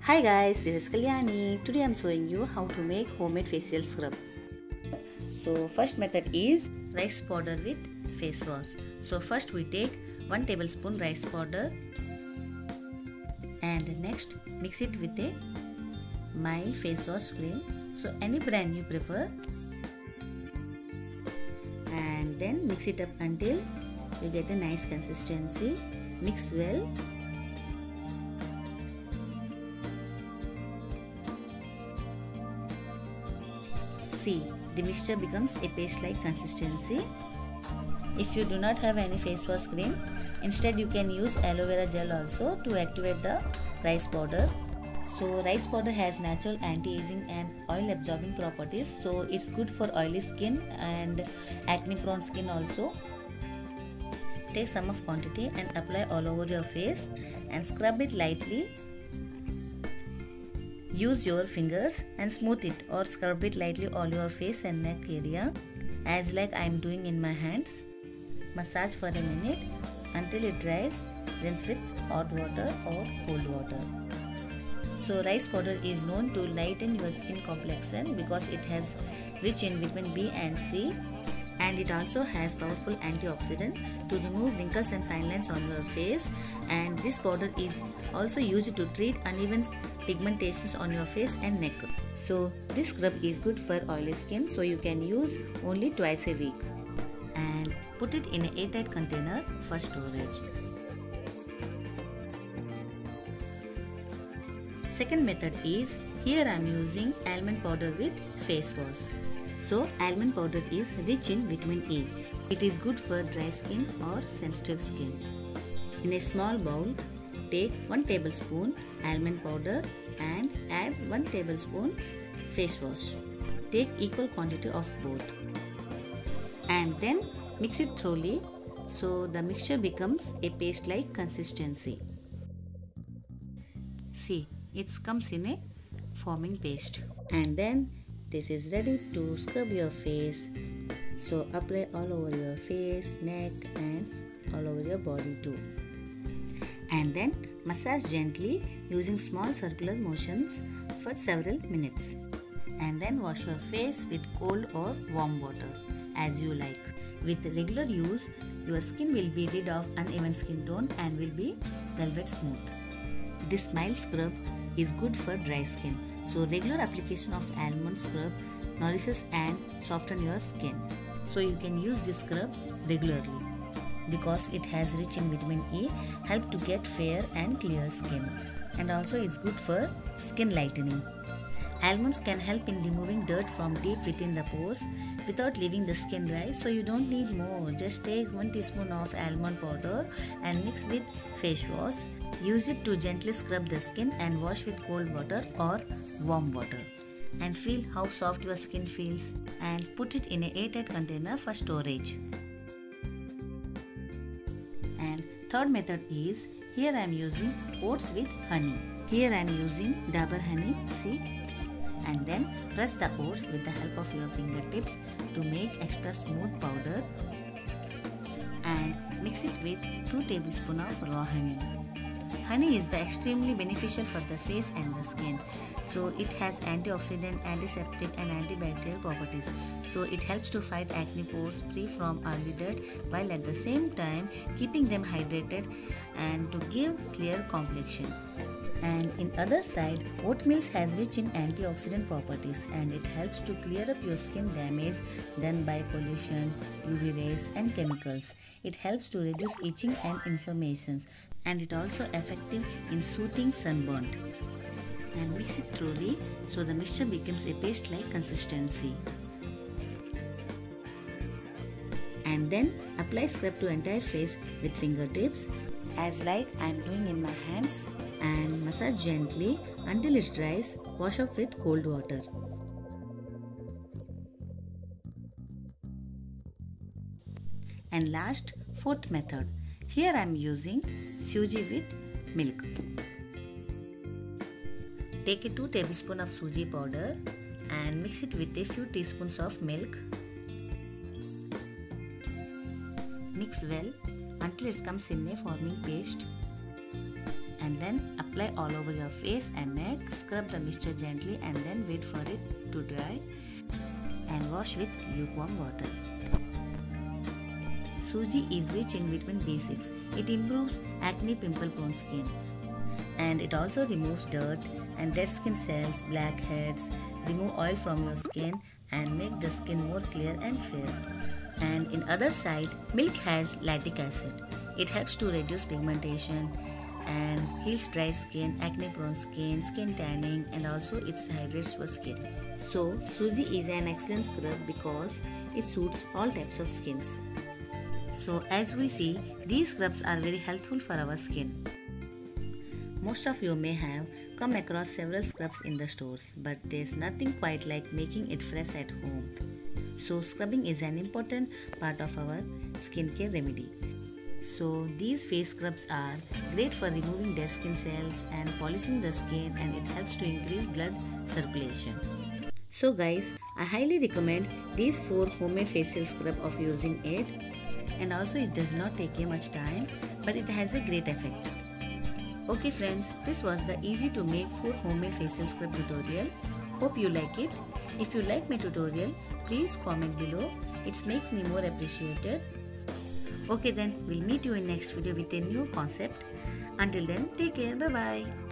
Hi guys, this is Kalyani. Today I'm showing you how to make homemade facial scrub. So first method is rice powder with face wash. So first we take 1 tablespoon rice powder and next mix it with a mild face wash cream. So any brand you prefer, and then mix it up until you get a nice consistency. Mix well. See, the mixture becomes a paste-like consistency. If you do not have any face wash cream, instead you can use aloe vera gel also to activate the rice powder. So rice powder has natural anti-aging and oil absorbing properties, so it's good for oily skin and acne prone skin also. Take some of quantity and apply all over your face and scrub it lightly. Use your fingers and smooth it or scrub it lightly all your face and neck area, as like I am doing in my hands. Massage for a minute until it dries. Rinse with hot water or cold water. So rice powder is known to lighten your skin complexion because it has rich in vitamin B and C, and it also has powerful antioxidant to remove wrinkles and fine lines on your face. And this powder is also used to treat uneven pigmentations on your face and neck. So this scrub is good for oily skin, so you can use only twice a week, and put it in an airtight container for storage. Second method is, here I am using almond powder with face wash. So almond powder is rich in vitamin E. It is good for dry skin or sensitive skin. In a small bowl, take 1 tablespoon almond powder and add 1 tablespoon face wash. Take equal quantity of both and then mix it thoroughly so the mixture becomes a paste-like consistency. See, it comes in a forming paste, and then this is ready to scrub your face. So apply all over your face, neck and all over your body too. And then massage gently using small circular motions for several minutes. And then wash your face with cold or warm water as you like. With regular use, your skin will be rid of uneven skin tone and will be velvet smooth. This mild scrub is good for dry skin. So regular application of almond scrub nourishes and softens your skin. So you can use this scrub regularly because it has rich in vitamin E, help to get fair and clear skin, and also it's good for skin lightening. Almonds can help in removing dirt from deep within the pores without leaving the skin dry, so you don't need more. Just take 1 teaspoon of almond powder and mix with face wash. Use it to gently scrub the skin and wash with cold water or warm water. And feel how soft your skin feels, and put it in an airtight container for storage. And third method is, here I am using oats with honey. Here I am using Dabur honey, see? And then press the oats with the help of your fingertips to make extra smooth powder, and mix it with 2 tablespoons of raw honey. Honey is extremely beneficial for the face and the skin. So it has antioxidant, antiseptic and antibacterial properties. So it helps to fight acne pores free from early dirt, while at the same time keeping them hydrated and to give clear complexion. And in other side, oatmeal has rich in antioxidant properties, and it helps to clear up your skin damage done by pollution, UV rays and chemicals. It helps to reduce itching and inflammations, and it also effective in soothing sunburn. And mix it thoroughly so the mixture becomes a paste-like consistency. And then apply scrub to entire face with fingertips, as like I am doing in my hands, and massage gently until it dries. Wash up with cold water. And last, fourth method. Here I am using suji with milk. Take a 2 tablespoons of suji powder and mix it with a few teaspoons of milk. Mix well until it comes in a forming paste. and then apply all over your face and neck. Scrub the mixture gently and then wait for it to dry and wash with lukewarm water. Suji is rich in vitamin B6. It improves acne pimple prone skin, and it also removes dirt and dead skin cells, blackheads, remove oil from your skin and make the skin more clear and fair. And in other side, milk has lactic acid. It helps to reduce pigmentation and heals dry skin, acne prone skin, skin tanning, and also it hydrates your skin. So Suji is an excellent scrub because it suits all types of skins. So as we see, these scrubs are very helpful for our skin. Most of you may have come across several scrubs in the stores, but there's nothing quite like making it fresh at home. So scrubbing is an important part of our skincare remedy. So these face scrubs are great for removing dead skin cells and polishing the skin, and it helps to increase blood circulation. So guys, I highly recommend these 4 homemade facial scrub of using it, and also it does not take much time, but it has a great effect. Okay friends, this was the easy to make 4 homemade facial scrub tutorial. Hope you like it. If you like my tutorial, please comment below. It makes me more appreciated. Okay then, we'll meet you in next video with a new concept. Until then, take care. Bye bye.